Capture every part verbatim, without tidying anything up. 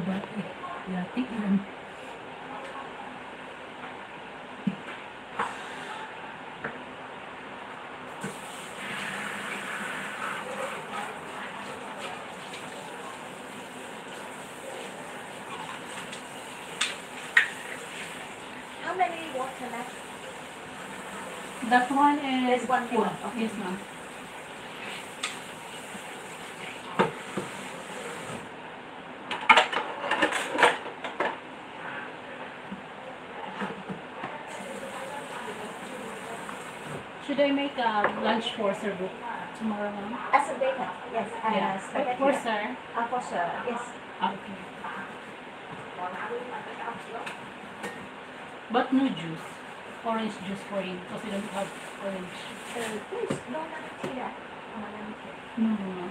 Bati. Yati yan. How many water left? That one is There's one full. more. Okay. Yes, ma'am. Should I make a lunch for Sir Book tomorrow, ma'am? As a bacon, yes. And Yeah. uh, spaghetti. For Sir? Uh, for sure, yes. Okay. But no juice. Orange juice for him because he don't have orange. Uh, please, no, not tea that. Oh, let me check. No, no, no.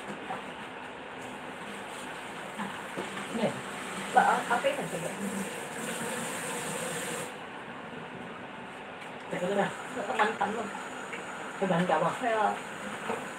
Yeah. But I'll, I'll bake it for you. Teka lang na. Teman-teman. May bahan ka ba? Kaya,